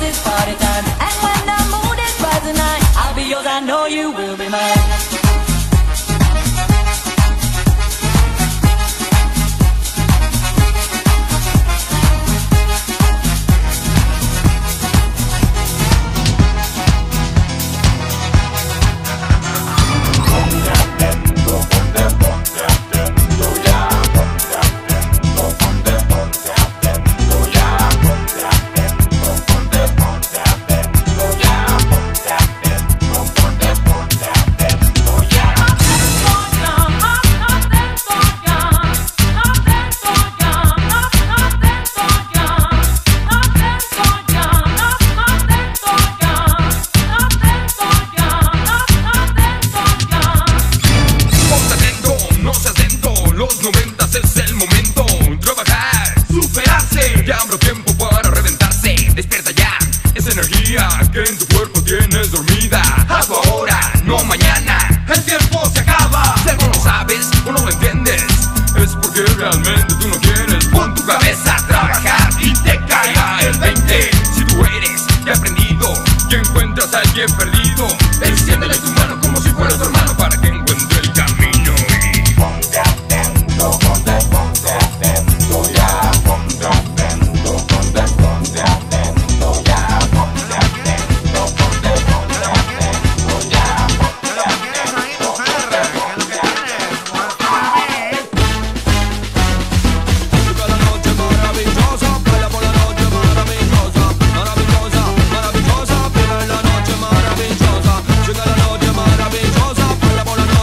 it's party time. And when the mood is right tonight, I'll be yours, I know you will be mine. Que en tu cuerpo tienes dormida. Hazlo ahora, no mañana. El tiempo se acaba. Si algo no sabes o no lo entiendes, es porque realmente tú no quieres. Pon tu cabeza a trabajar y te caerá el 20. Si tú eres ya aprendido y encuentras a alguien perdido, extiéndele tu mano como si fuera tu hermano para que encuentre el camino. Y ponte atento, ponte atento ya. Ponte atento, ponte atento ya. Ponte atento, ponte atento ya. Ponte atento, Llega la noche maravillosa, baila por la noche maravillosa, maravillosa, maravillosa, vive la noche maravillosa. Llega la noche maravillosa, baila por la noche.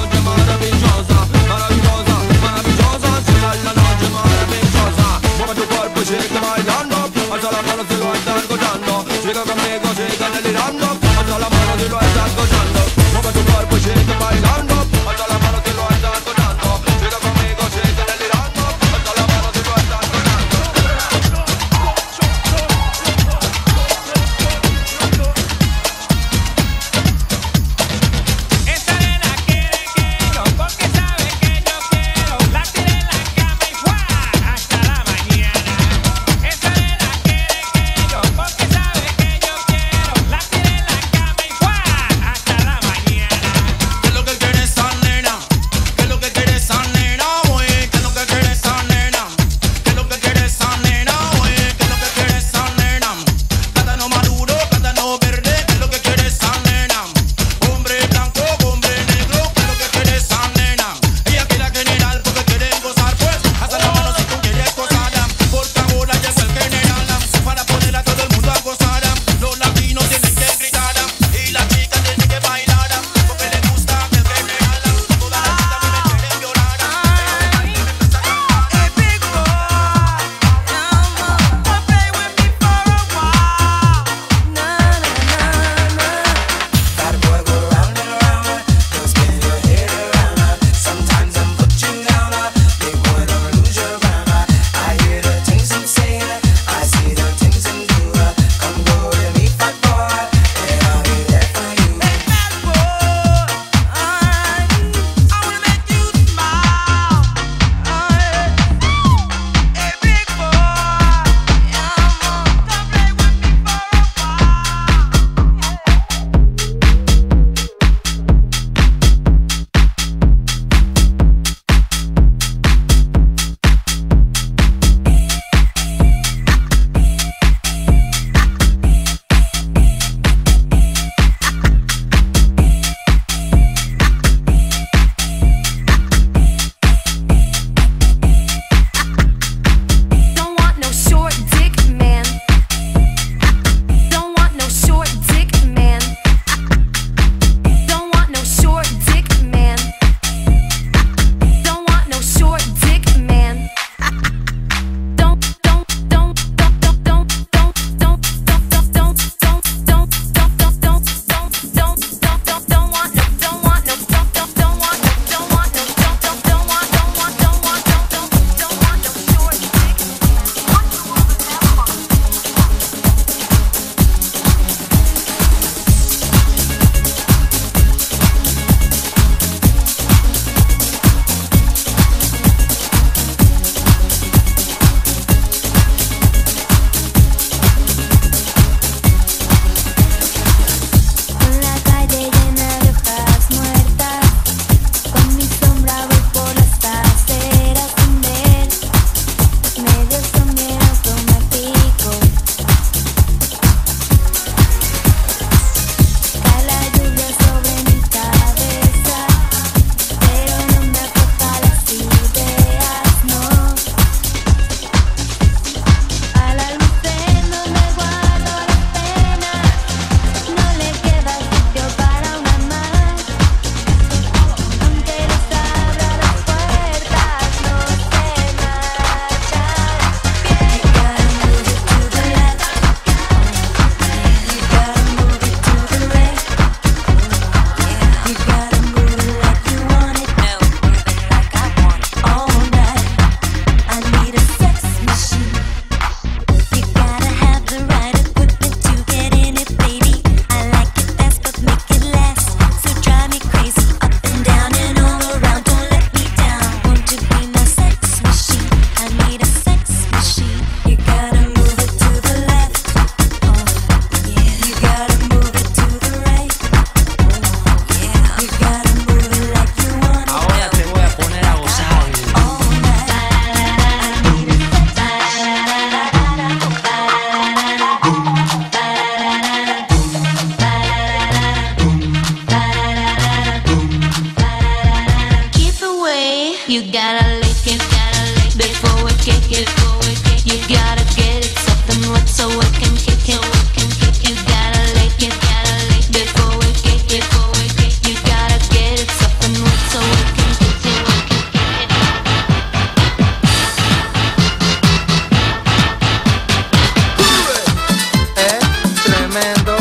You gotta lick it before we kick it. You gotta get it something wet so we can kick it. You gotta lick it before we kick it. You gotta get it something wet so we can kick it. Tremendo,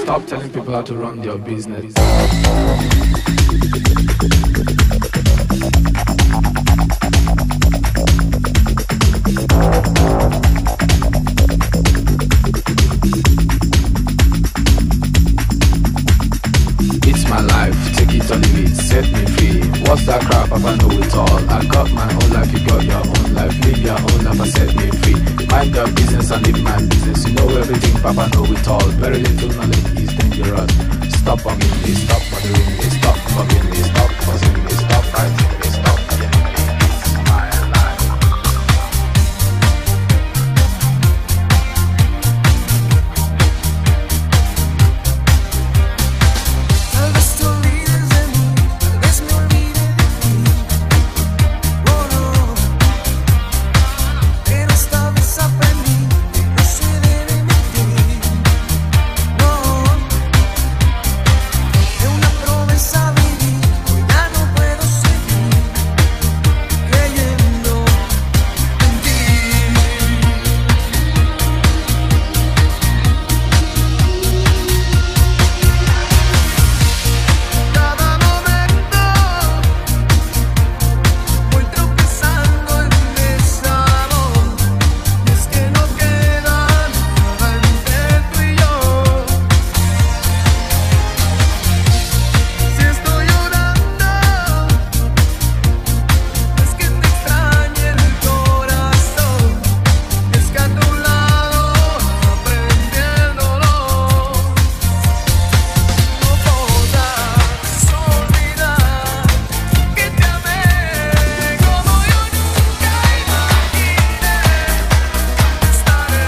Stop telling people how to run their business. It's my life, take it or leave it, set me free. What's that crap? I know it all. I got my own life, you got your own life. Live your own life and set me free. Mind your business and live my business. You know everything, Papa know it all. Very little knowledge is dangerous. Stop bugging me, stop bothering me, stop bugging me, stop buzzing me, stop fighting me, stop killing me. It's my life. Tal vez te olvides de mí, tal vez me olvide de ti. Oh no, pero esta vez aprendí que no se debe mentir. No, de una promesa viví, hoy ya no puedo seguir creyendo en ti. Cada momento voy tropezando en esa voz, y es que no queda nada entre tú y yo. Si estoy llorando, es que te extraña el corazón, y es que a tu lado aprendí el dolor. No podrás olvidar que te amé como yo nunca imaginé. Estaré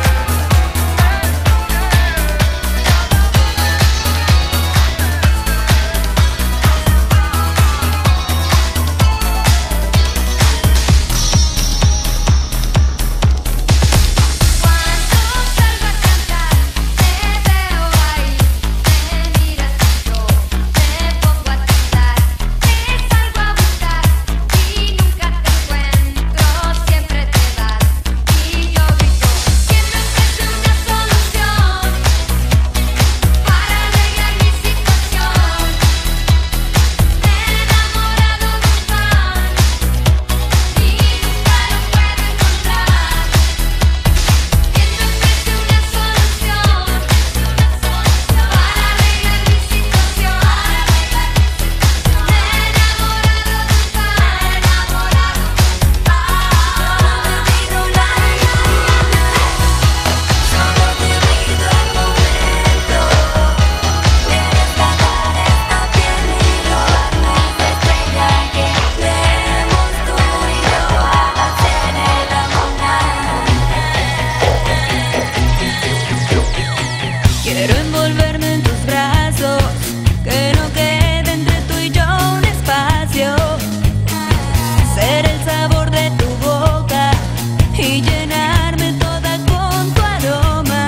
Quiero envolverme en tus brazos, que no quede entre tú y yo un espacio. Ser el sabor de tu boca y llenarme toda con tu aroma.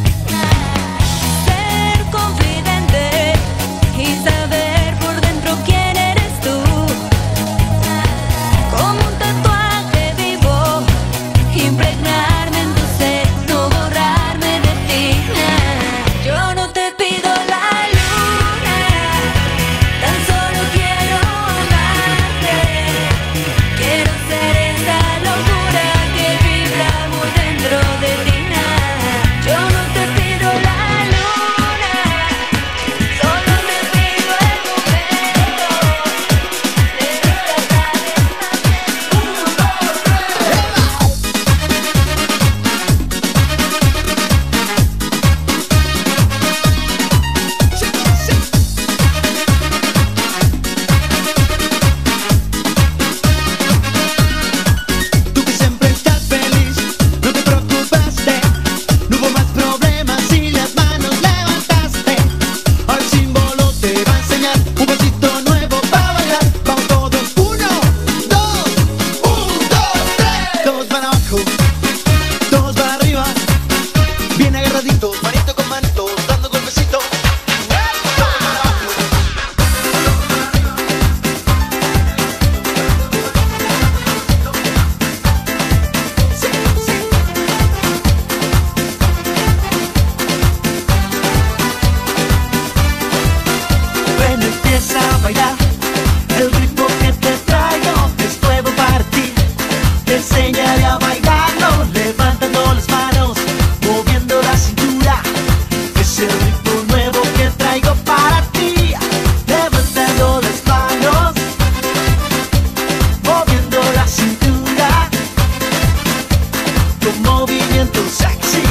Ser confidente y saber por dentro quién eres tú. Como un tatuaje vivo, impregnarme en tu ser, no borrarme de ti. Yo no te pido la luna, empieza a bailar. El ritmo que te traigo es nuevo para ti. Te enseñaré a bailarlo, levantando las manos, moviendo la cintura. Es el ritmo nuevo que traigo para ti. Levantando las manos, moviendo la cintura, con movimiento sexy.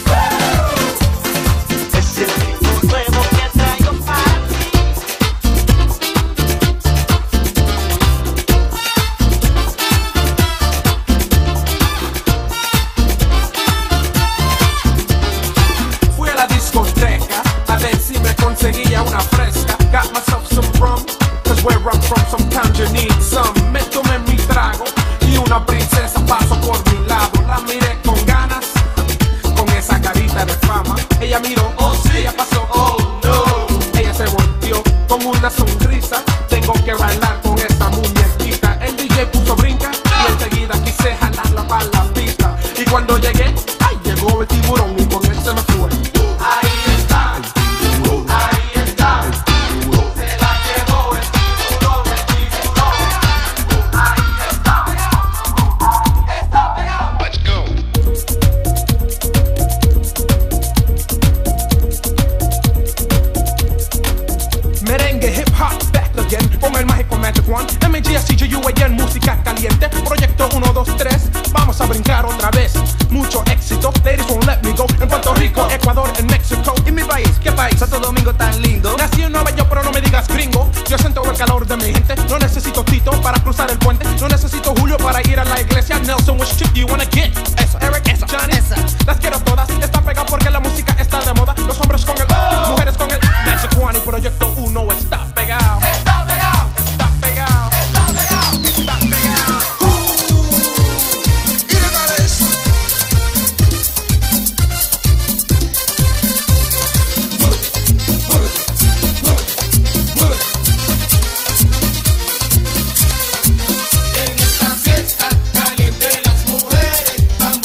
Es el ritmo nuevo que traigo para ti. Fui a la discoteca a ver si me conseguía una fresca. Got myself some rum, cause where I'm from sometimes you need some. Me tomé mi trago y una princesa pasó por mi lado. La miré con ganas, con esa carita de fama. Ella miró, oh sí, ella pasó, oh no. Ella se volteó con una sonrisa. Tengo que bailar con esta muñequita. El DJ puso brinca y enseguida quise jalarla para la pista. Y cuando llegué, ay, llegó el tiburón y con él se me fue. Ahí está, ahí está. Se la llevó el tiburón, el tiburón. Ahí está pegado. Let's go. Merengue, hip hop, back again. Con el mágico Magic One. MGSCJUAN, música caliente. Proyecto 1, 2, 3. Vamos a brincar otra vez. Mucho éxito. Ladies won't let me go. En Puerto Rico, Ecuador, en México. ¿Y mi país? ¿Qué país? Santo Domingo tan lindo. Nací en Nueva York, pero no me digas gringo. Yo siento el calor de mi gente. No necesito Tito para cruzar el puente. No necesito Julio para ir a la iglesia. Nelson, which chick do you wanna get? Esa, Eric, esa, Johnny, esa. Las quiero todas. Está pegado porque la música está de moda. Los hombres con el mujeres con el Magic One. Y Proyecto 1 está pegado. Está pegado. Está pegado. Está pegado. Está pegado. En esta fiesta caliente las mujeres van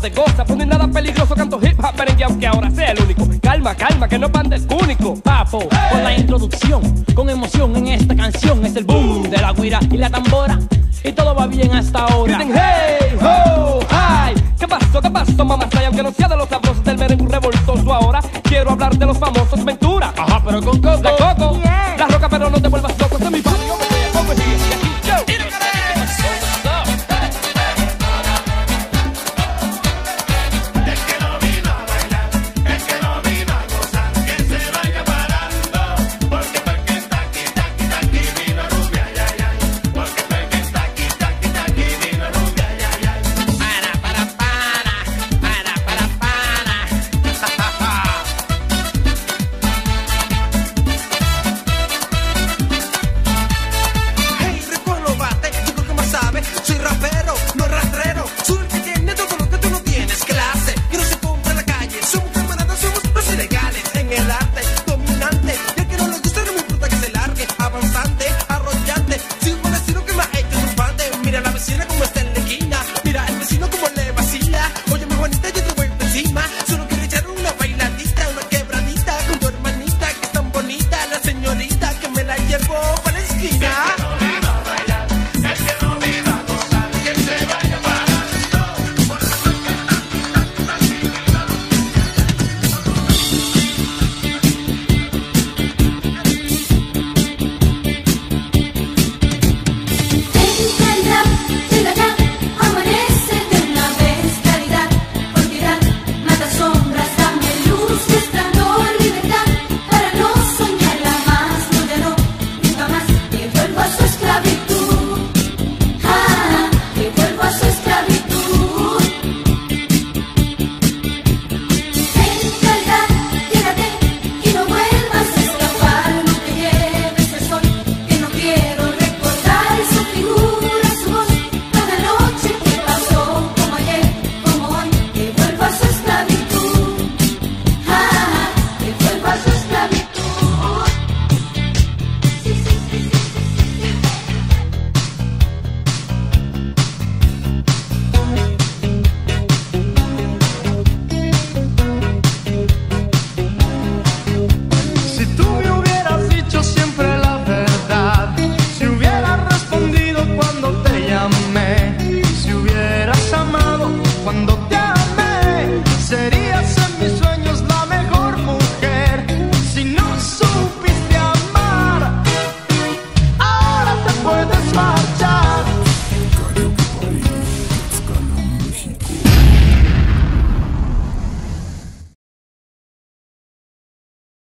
se goza. Pues no hay nada peligroso, canto hip hop merengue aunque ahora sea el único. Calma, calma, que no pan es único. Papo, con la introducción, con emoción en esta canción. Es el boom de la guira y la tambora, y todo va bien hasta ahora. Griten hey, ho, hi. ¿Qué pasó, mamá? Aunque no sea de los sabrosos del merengue revoltoso ahora, quiero hablar de los famosos Ventura. Ajá, pero con Coco. La Coco.